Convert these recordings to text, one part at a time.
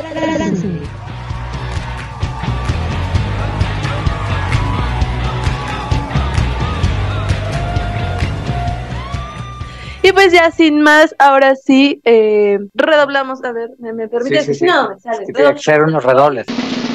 Y pues ya sin más, ahora sí, redoblamos, a ver, ¿me permites? Sí. No, me sale. Tiene que ser unos redobles.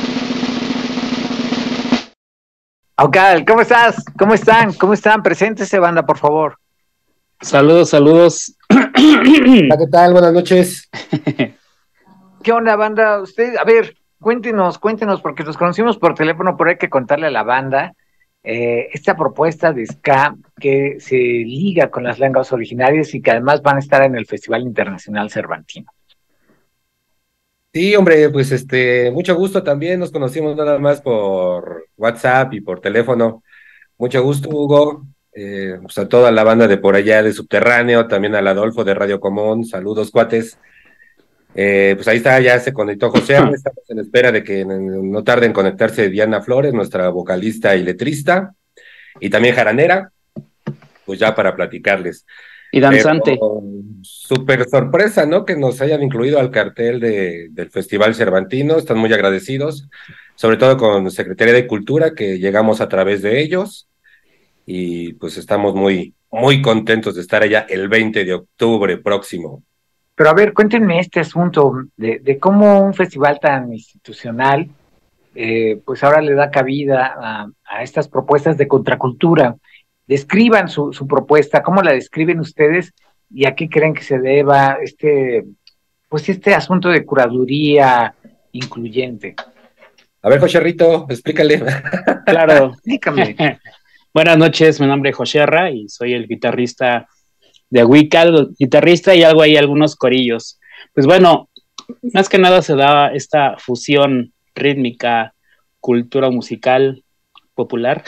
Ok, ¿cómo estás? ¿Cómo están? ¿Cómo están? Preséntese, banda, por favor. Saludos. Hola, ¿qué tal? Buenas noches. ¿Qué onda, banda? Usted, a ver, cuéntenos, porque nos conocimos por teléfono, pero hay que contarle a la banda esta propuesta de ska que se liga con las lenguas originarias y que además van a estar en el Festival Internacional Cervantino. Sí, hombre, pues mucho gusto también. Nos conocimos nada más por WhatsApp y por teléfono. Mucho gusto, Hugo. Pues a toda la banda de por allá de Subterráneo, también al Adolfo de Radio Común. Saludos, cuates. Pues ahí está, ya se conectó José. Estamos en espera de que no tarde en conectarse Diana Flores, nuestra vocalista y letrista, y también jaranera, pues ya para platicarles. Y danzante. Súper sorpresa, ¿no? Que nos hayan incluido al cartel del Festival Cervantino. Están muy agradecidos, sobre todo con Secretaría de Cultura, que llegamos a través de ellos. Y pues estamos muy, muy contentos de estar allá el 20 de octubre próximo. Pero a ver, cuéntenme este asunto de cómo un festival tan institucional, pues ahora le da cabida a estas propuestas de contracultura. Describan su propuesta, ¿cómo la describen ustedes y a qué creen que se deba este asunto de curaduría incluyente? A ver, José Rito, explícale. Claro. Explícame. Buenas noches, mi nombre es Joserra y soy el guitarrista de Huical, guitarrista y hago ahí algunos corillos. Pues bueno, más que nada se da esta fusión rítmica, cultura musical popular.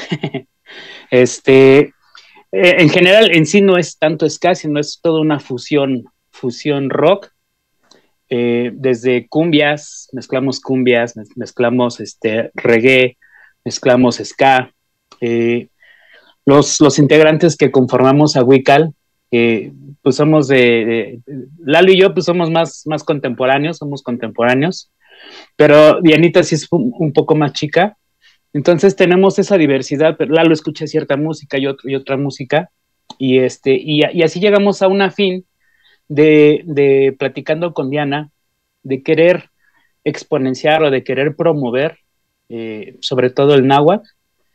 En general, en sí no es tanto ska, sino es toda una fusión rock. Desde cumbias, mezclamos reggae, mezclamos ska. Los integrantes que conformamos a Huical, pues somos Lalo y yo, pues somos más contemporáneos, pero Dianita sí es un poco más chica. Entonces tenemos esa diversidad, pero Lalo escucha cierta música y otra música, y así llegamos a un fin de platicando con Diana, de querer exponenciar o de querer promover, sobre todo el náhuatl.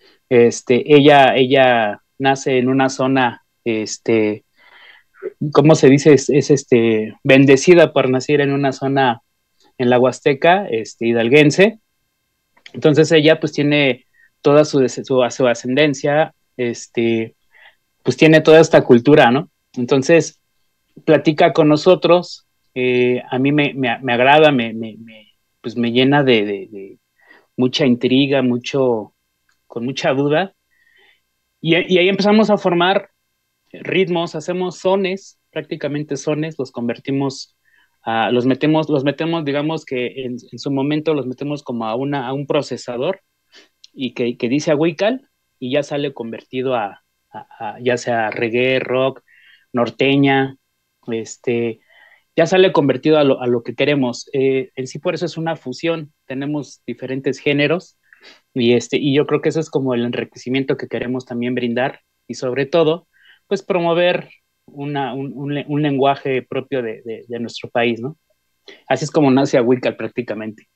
Ella nace en una zona, ¿cómo se dice? Es bendecida por nacer en una zona en la Huasteca, hidalguense. Entonces ella pues tiene toda su ascendencia, pues tiene toda esta cultura, ¿no? Entonces platica con nosotros, a mí me agrada, pues me llena de mucha intriga, con mucha duda, y ahí empezamos a formar ritmos, hacemos sones, prácticamente sones, los convertimos, los metemos, digamos que en su momento los metemos como a un procesador, y que dice a Huical, y ya sale convertido a ya sea reggae, rock, norteña, ya sale convertido a lo que queremos. En sí por eso es una fusión, tenemos diferentes géneros, y yo creo que eso es como el enriquecimiento que queremos también brindar, y sobre todo, pues promover un lenguaje propio de nuestro país, ¿no? Así es como nace a Huical prácticamente.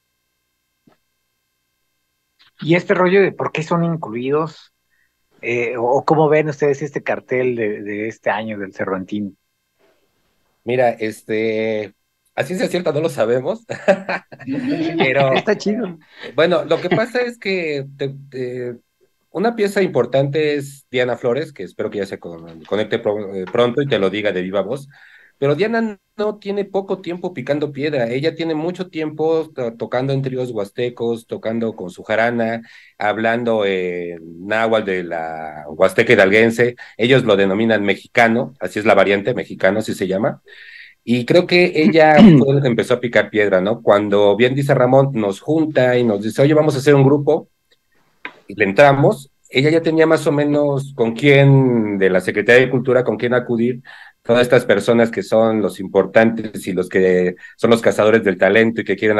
Y este rollo de por qué son incluidos, o cómo ven ustedes este cartel de este año del Cervantino. Mira, a ciencia cierta no lo sabemos, pero está chido. Bueno, lo que pasa es que una pieza importante es Diana Flores, que espero que ya se conecte pronto y te lo diga de viva voz, pero Diana no tiene poco tiempo picando piedra, ella tiene mucho tiempo tocando en tríos huastecos, tocando con su jarana, hablando en náhuatl de la huasteca hidalguense, ellos lo denominan mexicano, así es la variante, mexicano, así se llama. Y creo que ella fue la que empezó a picar piedra, ¿no? Cuando bien dice Ramón, nos junta y nos dice, oye, vamos a hacer un grupo, y le entramos, ella ya tenía más o menos con quién, de la Secretaría de Cultura, con quién acudir, todas estas personas que son los importantes y los que son los cazadores del talento y que quieren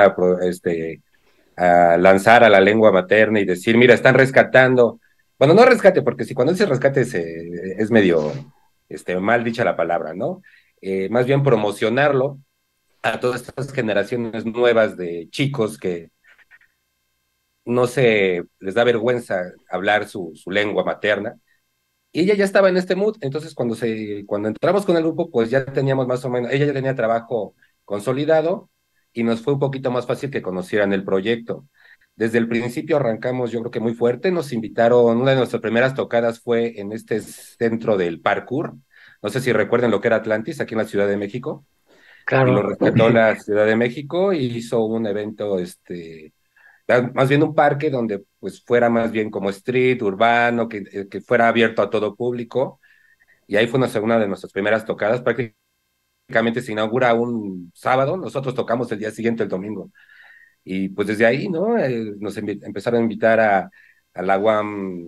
a lanzar a la lengua materna y decir, mira, están rescatando, bueno, no rescate, porque si cuando dice rescate es medio mal dicha la palabra, ¿no? Más bien promocionarlo a todas estas generaciones nuevas de chicos que no se les da vergüenza hablar su lengua materna. Y ella ya estaba en este mood, entonces cuando entramos con el grupo, pues ya teníamos más o menos, ella ya tenía trabajo consolidado y nos fue un poquito más fácil que conocieran el proyecto. Desde el principio arrancamos, yo creo que muy fuerte, nos invitaron, una de nuestras primeras tocadas fue en este centro del parkour, no sé si recuerden lo que era Atlantis, aquí en la Ciudad de México, y lo Claro. rescató la Ciudad de México y hizo un evento, más bien un parque donde pues fuera más bien como street, urbano, que fuera abierto a todo público, y ahí fue una de nuestras primeras tocadas, prácticamente se inaugura un sábado, nosotros tocamos el día siguiente, el domingo, y pues desde ahí, ¿no? Empezaron a invitar a la UAM,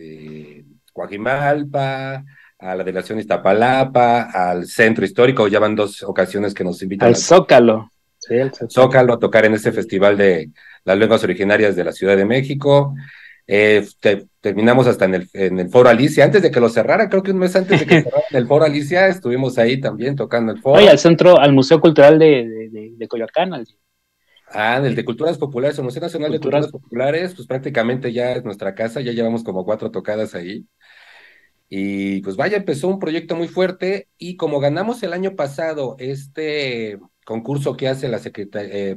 Coajimalpa, a la delegación Iztapalapa, al centro histórico, ya van 2 ocasiones que nos invitan Al Zócalo. Sí, al Zócalo. Zócalo a tocar en este festival de las lenguas originarias de la Ciudad de México. Terminamos hasta en el Foro Alicia, antes de que lo cerraran, creo que un mes antes de que cerraran el Foro Alicia, estuvimos ahí también tocando el foro. Oye, al Museo Cultural de Coyoacán. El de Culturas Populares, el Museo Nacional de Culturas Populares, pues prácticamente ya es nuestra casa, ya llevamos como 4 tocadas ahí. Y pues vaya, empezó un proyecto muy fuerte y como ganamos el año pasado este concurso que hace la Secretaría,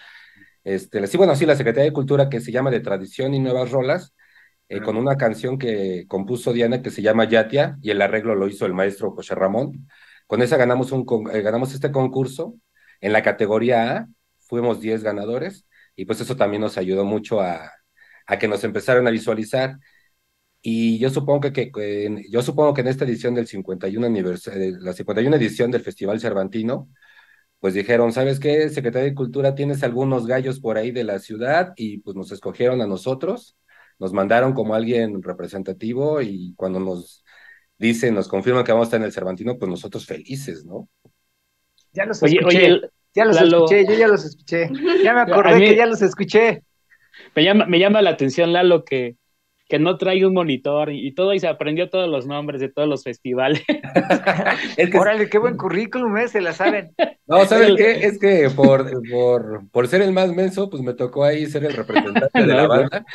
la Secretaría de Cultura que se llama de Tradición y Nuevas Rolas, con una canción que compuso Diana que se llama Yatia y el arreglo lo hizo el maestro José Ramón. Con esa ganamos este concurso en la categoría A, fuimos 10 ganadores y pues eso también nos ayudó mucho a que nos empezaran a visualizar. Y yo supongo que en esta edición del 51 aniversario, la 51 edición del Festival Cervantino, pues dijeron, ¿sabes qué? Secretaría de Cultura, tienes algunos gallos por ahí de la ciudad y pues nos escogieron a nosotros, nos mandaron como alguien representativo y cuando nos confirman que vamos a estar en el Cervantino, pues nosotros felices, ¿no? Ya los escuché, yo ya los escuché, ya me acordé que ya los escuché. Me llama la atención, Lalo, que no trae un monitor y todo, y se aprendió todos los nombres de todos los festivales. Órale, qué buen currículum, se la saben. No, ¿sabes qué? Es que por ser el más menso, pues me tocó ahí ser el representante de la banda.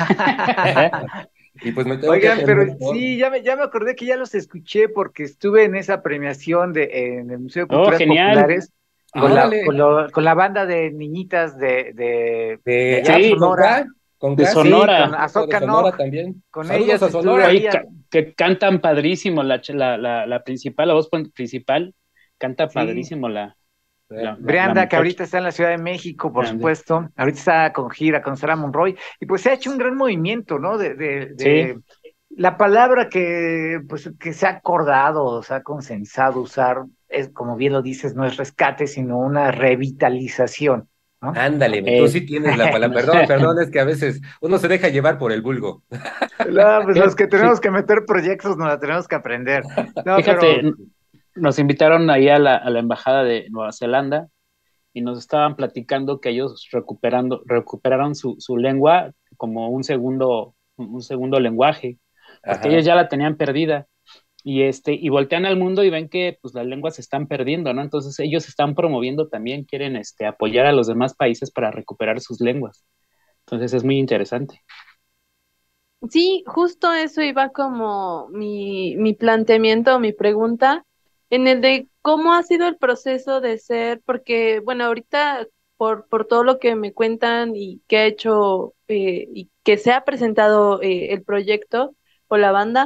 Y pues me tengo Oigan, pero por... sí, ya me acordé que ya los escuché porque estuve en esa premiación en el Museo de Culturas Populares con la banda de niñitas de Sonora. Con Sonora. Sí, con Azoka Sonora también. Con Saludos ellas a Sonora. Oye, que cantan padrísimo, la principal, la voz principal, canta padrísimo Brianda, que ahorita está en la Ciudad de México, por supuesto, ahorita está con gira con Sara Monroy, y pues se ha hecho un gran movimiento, ¿no? De la palabra que se ha acordado, se ha consensado usar, es, como bien lo dices, no es rescate, sino una revitalización, ¿no? Ándale, tú sí tienes la palabra. Perdón, es que a veces uno se deja llevar por el vulgo. No, pues los que tenemos que meter proyectos nos la tenemos que aprender. No, fíjate, nos invitaron ahí a la embajada de Nueva Zelanda y nos estaban platicando que ellos recuperaron su lengua como un segundo lenguaje, porque ellos ya la tenían perdida. Y voltean al mundo y ven que pues las lenguas se están perdiendo, ¿no? Entonces ellos están promoviendo también, quieren apoyar a los demás países para recuperar sus lenguas. Entonces es muy interesante. Sí, justo eso iba como mi planteamiento, mi pregunta, en el de cómo ha sido el proceso de ser, porque bueno, ahorita por todo lo que me cuentan y que ha hecho y que se ha presentado el proyecto o la banda,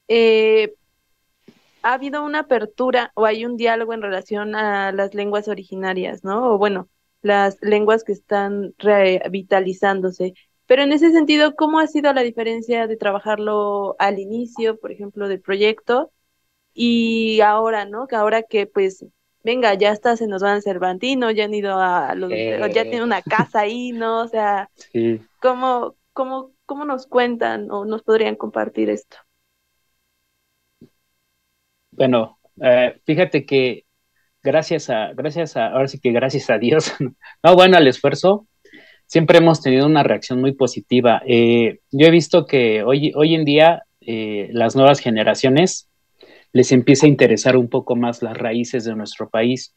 ha habido una apertura o hay un diálogo en relación a las lenguas originarias, ¿no? O bueno, las lenguas que están revitalizándose. Pero en ese sentido, ¿cómo ha sido la diferencia de trabajarlo al inicio, por ejemplo, del proyecto y ahora, ¿no? Que ahora que pues, venga, ya está, se nos van al Cervantino, ya han ido ya tiene una casa ahí, ¿no? O sea, sí. ¿cómo cómo nos cuentan o nos podrían compartir esto? Bueno, fíjate que ahora sí que gracias a Dios, no, bueno, al esfuerzo, siempre hemos tenido una reacción muy positiva. Yo he visto que hoy en día las nuevas generaciones les empieza a interesar un poco más las raíces de nuestro país.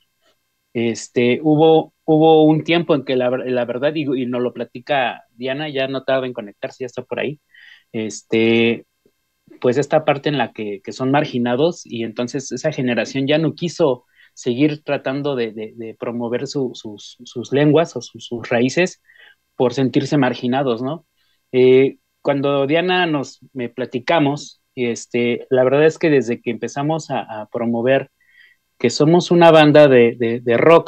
Hubo un tiempo en que la verdad, y nos lo platica Diana, ya no tarda en conectarse, ya está por ahí, este, pues esta parte en la que son marginados y entonces esa generación ya no quiso seguir tratando de promover sus lenguas o sus raíces por sentirse marginados, ¿no? Cuando Diana me platicamos, la verdad es que desde que empezamos a promover que somos una banda de rock,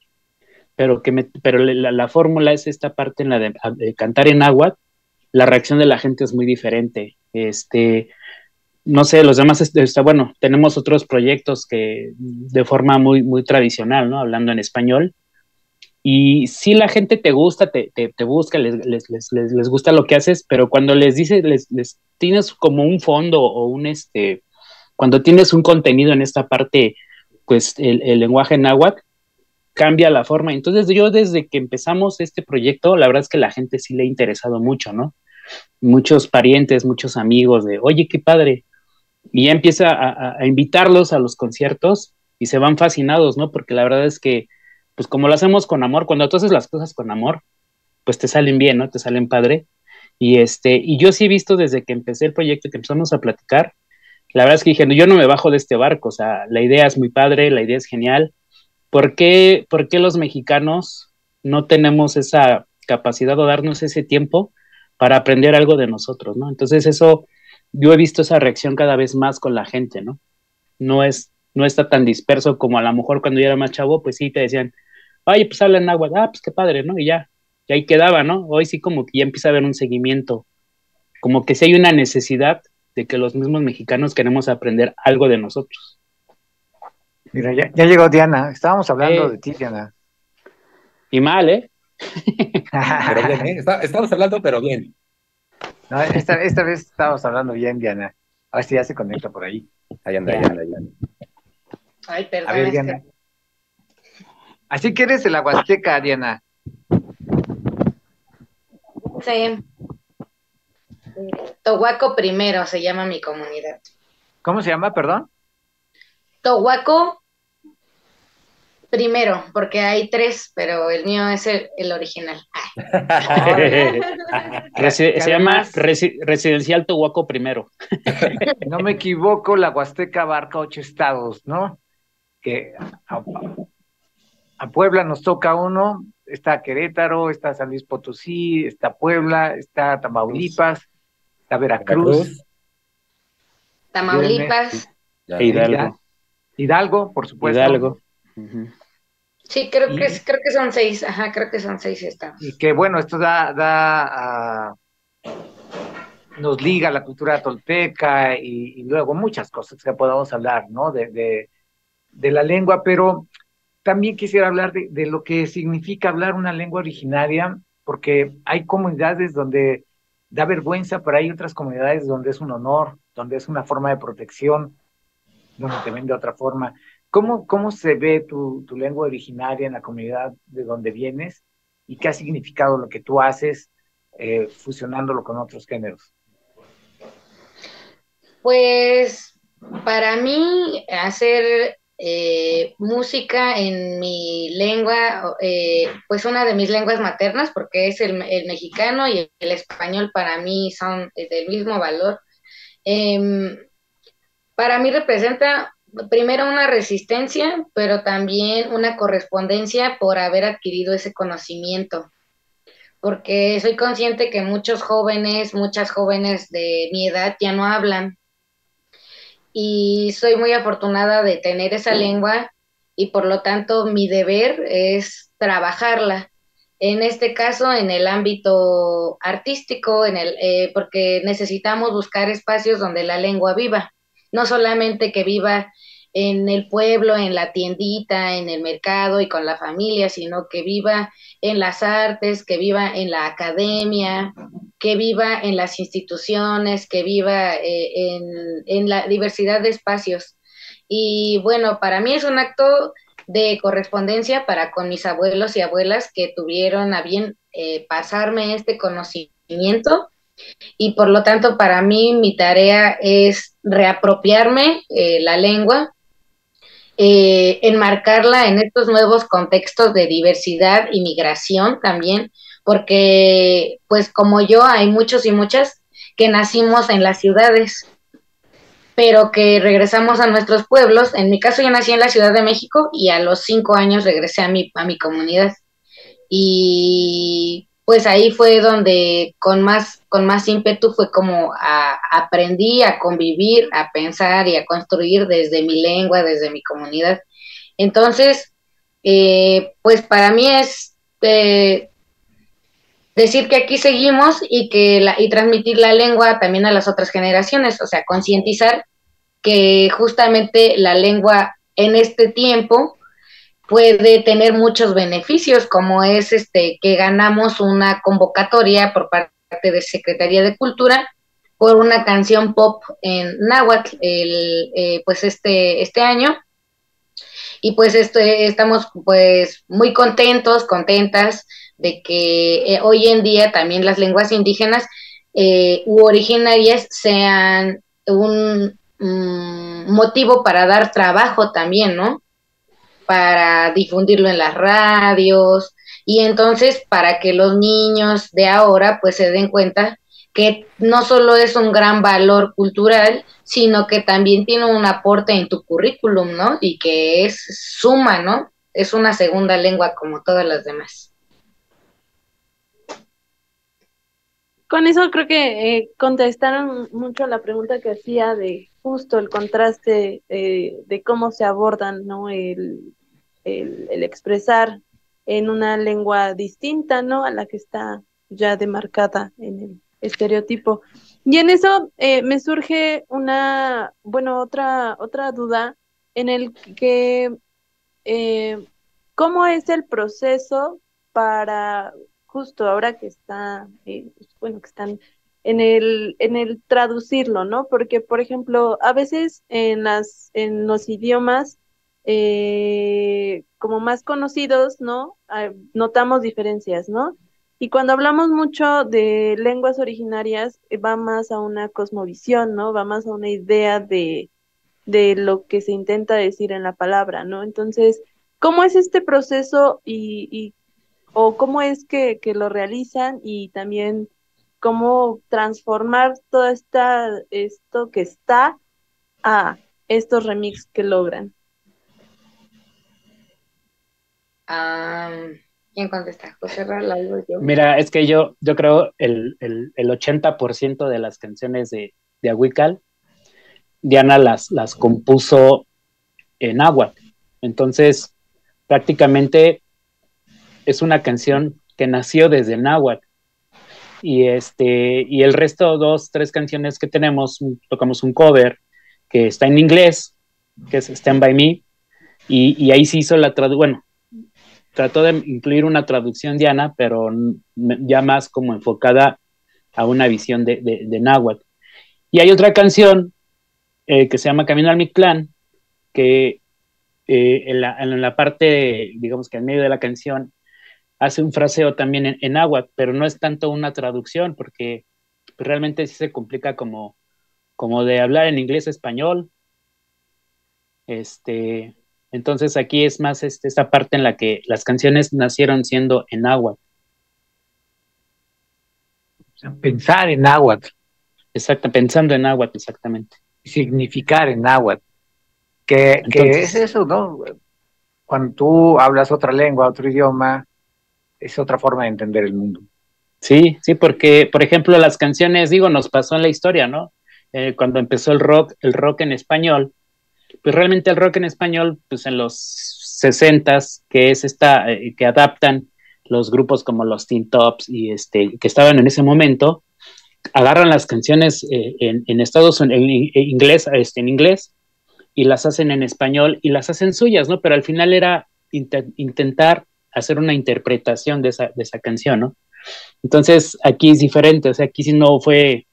pero la fórmula es esta parte en la de cantar en náhuatl, la reacción de la gente es muy diferente. No sé, los demás, bueno, tenemos otros proyectos que de forma muy tradicional, ¿no? Hablando en español. Y si la gente te gusta, te busca, les gusta lo que haces, pero cuando les dices, tienes como un fondo o cuando tienes un contenido en esta parte, pues el lenguaje náhuatl cambia la forma. Entonces yo desde que empezamos este proyecto, la verdad es que la gente sí le ha interesado mucho, ¿no? Muchos parientes, muchos amigos de, oye, qué padre. Y ya empieza a invitarlos a los conciertos y se van fascinados, ¿no? Porque la verdad es que, pues como lo hacemos con amor, cuando tú haces las cosas con amor, pues te salen bien, ¿no? Te salen padre. Y yo sí he visto desde que empecé el proyecto, que empezamos a platicar, la verdad es que dije, yo no me bajo de este barco, o sea, la idea es muy padre, la idea es genial. ¿Por qué los mexicanos no tenemos esa capacidad o darnos ese tiempo para aprender algo de nosotros, ¿no? Entonces eso, yo he visto esa reacción cada vez más con la gente, ¿no? No está tan disperso como a lo mejor cuando yo era más chavo, pues sí te decían, oye, pues hablan agua, pues qué padre, ¿no? Y ahí quedaba, ¿no? Hoy sí como que ya empieza a haber un seguimiento, como que sí hay una necesidad de que los mismos mexicanos queremos aprender algo de nosotros. Mira, ya llegó Diana. Estábamos hablando de ti, Diana. Y mal, ¿eh? Pero bien, ¿eh? Estamos hablando, pero bien. No, esta vez estábamos hablando bien, Diana. A ver si ya se conecta por ahí. Ahí anda, Ya. ahí anda, ahí anda. Ay, perdón. A ver, Diana. Así que eres de la Huasteca, Diana. Sí. Tohuaco Primero se llama mi comunidad. ¿Cómo se llama, perdón? Tohuaco Primero, porque hay 3, pero el mío es el original. Se llama Residencial Tohuaco Primero. No me equivoco, la Huasteca abarca 8 estados, ¿no? Que a Puebla nos toca uno, está Querétaro, está San Luis Potosí, está Puebla, está Tamaulipas, está Veracruz, Tamaulipas. E Hidalgo. Hidalgo, por supuesto. Hidalgo. Uh-huh. Sí, creo que son 6. Ajá, creo que son 6 estados. Y que bueno, esto nos liga a la cultura tolteca y luego muchas cosas que podamos hablar, ¿no? De la lengua, pero también quisiera hablar de lo que significa hablar una lengua originaria, porque hay comunidades donde da vergüenza, pero hay otras comunidades donde es un honor, donde es una forma de protección, donde te ven de otra forma. ¿Cómo se ve tu lengua originaria en la comunidad de donde vienes y qué ha significado lo que tú haces fusionándolo con otros géneros? Pues para mí hacer música en mi lengua, pues una de mis lenguas maternas, porque es el mexicano y el español para mí son del mismo valor. Para mí representa primero una resistencia, pero también una correspondencia por haber adquirido ese conocimiento, porque soy consciente que muchas jóvenes de mi edad ya no hablan, y soy muy afortunada de tener esa lengua y por lo tanto mi deber es trabajarla. En este caso, en el ámbito artístico, porque necesitamos buscar espacios donde la lengua viva, no solamente que viva en el pueblo, en la tiendita, en el mercado y con la familia, sino que viva en las artes, que viva en la academia, que viva en las instituciones, que viva en la diversidad de espacios. Y bueno, para mí es un acto de correspondencia para con mis abuelos y abuelas que tuvieron a bien pasarme este conocimiento, y por lo tanto para mí mi tarea es reapropiarme la lengua, enmarcarla en estos nuevos contextos de diversidad y migración también, porque pues como yo hay muchos y muchas que nacimos en las ciudades, pero que regresamos a nuestros pueblos. En mi caso yo nací en la Ciudad de México y a los 5 años regresé a mi comunidad. Y pues ahí fue donde con más ímpetu fue como aprendí a convivir, a pensar y a construir desde mi lengua, desde mi comunidad. Entonces, pues para mí es decir que aquí seguimos y y transmitir la lengua también a las otras generaciones, o sea, concientizar que justamente la lengua en este tiempo puede tener muchos beneficios, como es que ganamos una convocatoria por parte de Secretaría de Cultura por una canción pop en náhuatl pues este año, y pues estamos pues muy contentas de que hoy en día también las lenguas indígenas u originarias sean un motivo para dar trabajo también, ¿no? Para difundirlo en las radios, y entonces para que los niños de ahora pues se den cuenta que no solo es un gran valor cultural, sino que también tiene un aporte en tu currículum, ¿no? Y que es suma, ¿no? Es una segunda lengua como todas las demás. Con eso creo que contestaron mucho la pregunta que hacía de justo el contraste de cómo se abordan, ¿no? El expresar en una lengua distinta, ¿no? A la que está ya demarcada en el estereotipo. Y en eso me surge otra duda en el que ¿cómo es el proceso para justo ahora que está, que están en el traducirlo, ¿no? Porque, por ejemplo, a veces en los idiomas como más conocidos, ¿no? Notamos diferencias, ¿no? Y cuando hablamos mucho de lenguas originarias, va más a una cosmovisión, ¿no? Va más a una idea de lo que se intenta decir en la palabra, ¿no? Entonces, ¿cómo es este proceso o cómo es que lo realizan, y también cómo transformar todo esto que está a estos remix que logran? ¿Quién contesta? José Raúl, yo. Mira, es que yo creo el 80% de las canciones de Ahuical, Diana las compuso en náhuatl. Entonces, prácticamente es una canción que nació desde náhuatl. Y el resto, 2, 3 canciones que tenemos, tocamos un cover que está en inglés, que es Stand By Me, y ahí se hizo la traducción. Bueno, trató de incluir una traducción Diana, pero ya más como enfocada a una visión de náhuatl. Y hay otra canción que se llama Camino al Mictlán, que en la parte, digamos que en medio de la canción, hace un fraseo también en náhuatl, pero no es tanto una traducción, porque realmente sí se complica como de hablar en inglés a español. Entonces aquí es más esta parte en la que las canciones nacieron siendo en náhuatl. O sea, pensar en náhuatl. Exacto, pensando en náhuatl, exactamente. Significar en náhuatl. Que es eso, ¿no? Cuando tú hablas otra lengua, otro idioma, es otra forma de entender el mundo. Sí, porque, por ejemplo, las canciones, nos pasó en la historia, ¿no? Cuando empezó el rock en español, pues realmente el rock en español, pues en los 60s, que es que adaptan los grupos como los Teen Tops y que estaban en ese momento, agarran las canciones en Estados Unidos, en inglés, y las hacen en español y las hacen suyas, ¿no? Pero al final era intentar hacer una interpretación de esa canción, ¿no? Entonces, aquí es diferente, o sea, aquí sí no fue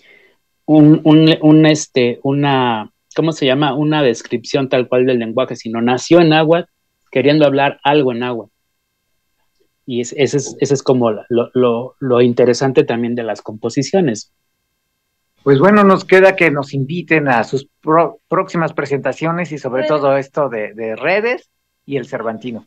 una, ¿cómo se llama? Una descripción tal cual del lenguaje, sino nació en náhuatl queriendo hablar algo en náhuatl. Y ese es como lo interesante también de las composiciones. Pues bueno, nos queda que nos inviten a sus próximas presentaciones y sobre todo esto de redes y el Cervantino.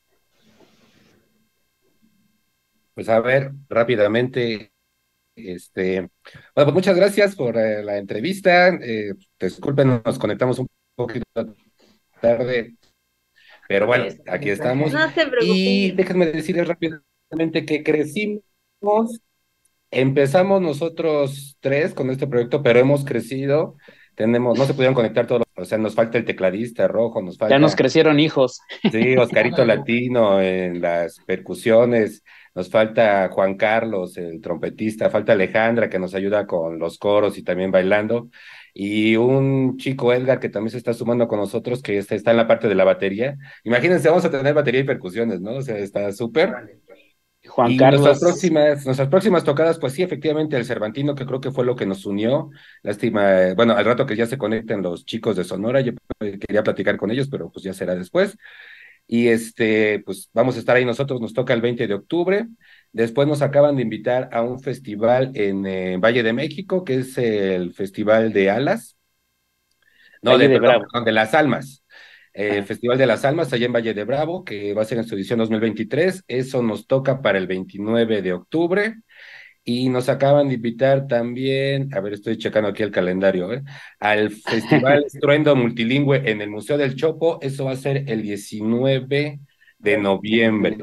Pues a ver, rápidamente, bueno, pues muchas gracias por la entrevista. Disculpen, nos conectamos un poquito tarde, pero bueno, aquí estamos. No se Y preocupen. déjenme decirles rápidamente que crecimos. Empezamos nosotros tres con este proyecto, pero hemos crecido. No se pudieron conectar todos, o sea, nos falta el tecladista rojo, nos Ya nos falta, crecieron hijos. sí, Oscarito Latino en las percusiones, nos falta Juan Carlos, el trompetista, falta Alejandra que nos ayuda con los coros y también bailando, y un chico Edgar que también se está sumando con nosotros, que está en la parte de la batería. Imagínense, vamos a tener batería y percusiones, ¿no? O sea, está súper. Juan Y Carlos. nuestras próximas tocadas, pues sí, efectivamente, el Cervantino, que creo que fue lo que nos unió. Lástima, bueno, al rato que ya se conecten los chicos de Sonora, yo quería platicar con ellos, pero pues ya será después. Y pues vamos a estar ahí nosotros, nos toca el 20 de octubre. Después nos acaban de invitar a un festival en Valle de México, que es el Festival de Alas. No, Valle de perdón, Bravo. perdón, de las Almas. Ah. Festival de las Almas allá en Valle de Bravo, que va a ser en su edición 2023. Eso nos toca para el 29 de octubre. Y nos acaban de invitar también, a ver, estoy checando aquí el calendario, al Festival Estruendo Multilingüe en el Museo del Chopo. Eso va a ser el 19 de noviembre.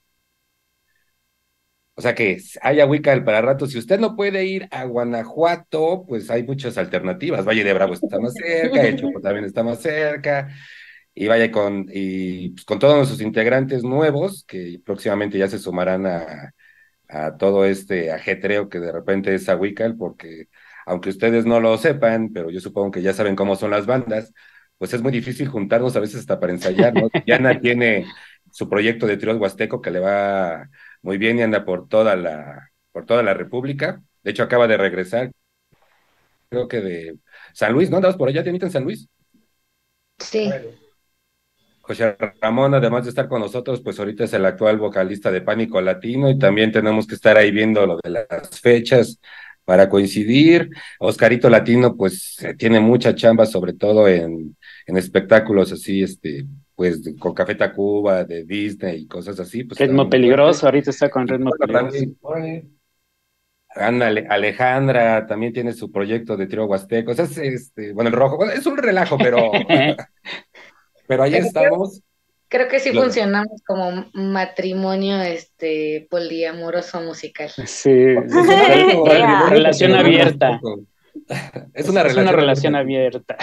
O sea que haya Wicca para rato. Si usted no puede ir a Guanajuato, pues hay muchas alternativas. Valle de Bravo está más cerca, el Chopo también está más cerca. Y vaya pues, con todos nuestros integrantes nuevos, que próximamente ya se sumarán a todo este ajetreo que de repente es Ahuical, porque aunque ustedes no lo sepan, pero yo supongo que ya saben cómo son las bandas, pues es muy difícil juntarnos a veces hasta para ensayar, ¿no? Diana tiene su proyecto de trío huasteco que le va muy bien y anda por toda la República. De hecho, acaba de regresar, creo que de San Luis, ¿no? ¿Andabas por allá, Dianita, en San Luis? Sí. José Ramón, además de estar con nosotros, pues ahorita es el actual vocalista de Pánico Latino y también tenemos que estar ahí viendo lo de las fechas para coincidir. Oscarito Latino, pues tiene mucha chamba, sobre todo en espectáculos así, pues con Café Tacuba, de Disney y cosas así, pues está Ritmo muy fuerte. Peligroso, ahorita está con Y Ritmo bueno, Peligroso. también, Alejandra también tiene su proyecto de trío huasteco. O sea, bueno, el rojo, bueno, es un relajo, pero ahí Pero estamos. creo que sí funcionamos como matrimonio poliamoroso musical. Sí, Es un matrimonio relación porque abierta. es una Es una relación relación abierta.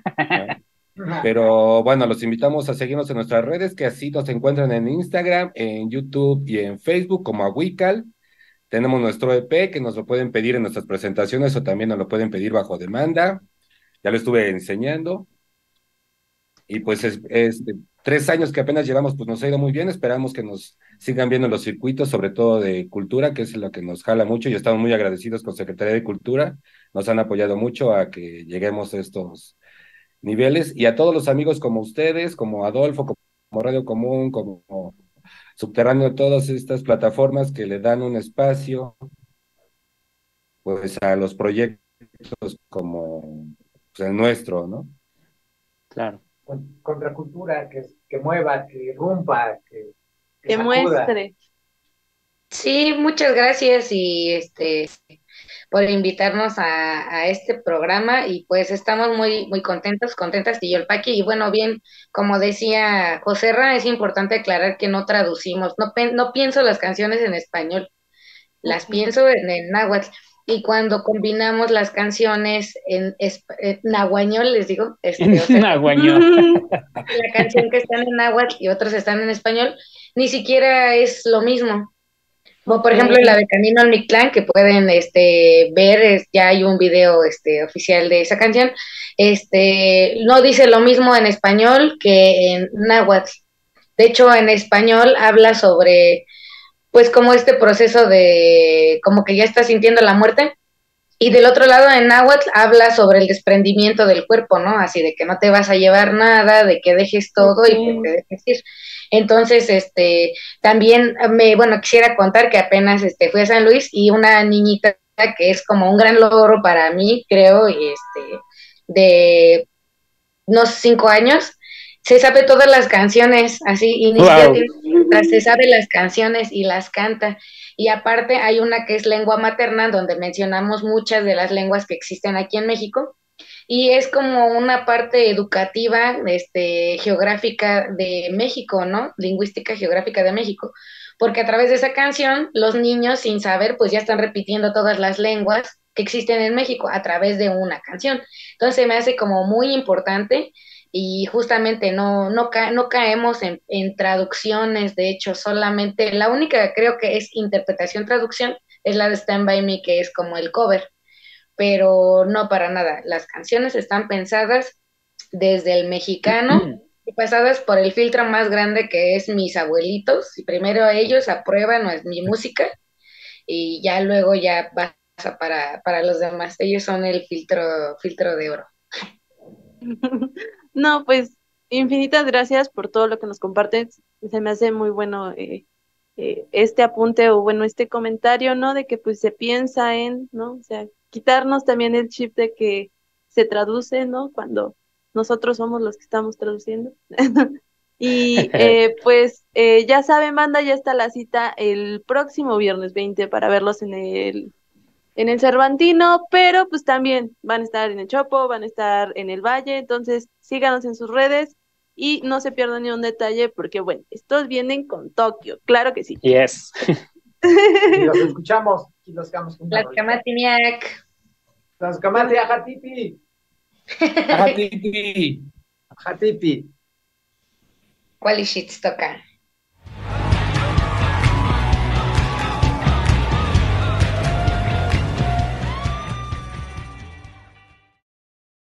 Pero bueno, los invitamos a seguirnos en nuestras redes, que así nos encuentran en Instagram, en YouTube y en Facebook como Ahuical. Tenemos nuestro EP que nos lo pueden pedir en nuestras presentaciones o también nos lo pueden pedir bajo demanda. Ya lo estuve enseñando. Y pues 3 años que apenas llevamos, pues nos ha ido muy bien. Esperamos que nos sigan viendo los circuitos, sobre todo de cultura, que es lo que nos jala mucho, y estamos muy agradecidos con Secretaría de Cultura. Nos han apoyado mucho a que lleguemos a estos niveles, y a todos los amigos como ustedes, como Adolfo, como Radio Común, como Subterráneo, todas estas plataformas que le dan un espacio pues a los proyectos como pues, el nuestro, ¿no? Claro. Contracultura, que mueva, que irrumpa, que sacuda. muestre. Sí, muchas gracias y por invitarnos a este programa y pues estamos muy contentas y yo el Paqui, y bueno, bien, como decía José Ra, es importante aclarar que no traducimos, no pienso las canciones en español, las pienso en náhuatl, y cuando combinamos las canciones en nahuañol, les digo, o sea, Nahuañol. la canción que está en náhuatl y otros están en español, ni siquiera es lo mismo. O por ejemplo la de Camino al Mictlán, que pueden ver, ya hay un video oficial de esa canción, no dice lo mismo en español que en náhuatl. De hecho, en español habla sobre pues como este proceso de como que ya está sintiendo la muerte. Y del otro lado, en náhuatl, habla sobre el desprendimiento del cuerpo, ¿no? Así de que no te vas a llevar nada, de que dejes todo y que te dejes ir. Entonces, también bueno, quisiera contar que apenas fui a San Luis y una niñita que es como un gran logro para mí, creo, y de unos 5 años, se sabe todas las canciones, así, y ni siquiera tiene letras, se sabe las canciones y las canta. Y aparte hay una que es lengua materna, donde mencionamos muchas de las lenguas que existen aquí en México, y es como una parte educativa, geográfica de México, ¿no? Lingüística geográfica de México, porque a través de esa canción, los niños, sin saber, pues ya están repitiendo todas las lenguas que existen en México a través de una canción. Entonces me hace como muy importante y justamente no caemos en traducciones, de hecho, solamente la única creo que es interpretación-traducción es la de Stand By Me, que es como el cover, pero no para nada. Las canciones están pensadas desde el mexicano y pasadas por el filtro más grande que es mis abuelitos, y primero ellos aprueban mi música y ya luego ya pasa para los demás. Ellos son el filtro de oro. No, pues infinitas gracias por todo lo que nos compartes. Se me hace muy bueno este apunte o bueno, este comentario, ¿no? De que pues se piensa en, ¿no? O sea, quitarnos también el chip de que se traduce, ¿no? Cuando nosotros somos los que estamos traduciendo. Y pues ya saben, banda, ya está la cita el próximo viernes 20 para verlos en el Cervantino, pero pues también van a estar en el Chopo, van a estar en el Valle, entonces síganos en sus redes y no se pierdan ni un detalle porque bueno, estos vienen con Tokio, claro que sí. Yes. Y los escuchamos y los quedamos con una rolita. Tlaxcamatiniac. Tlaxcamati, ajatipi. Ajá, Titi. Ajatipi. ¿Cuál toca?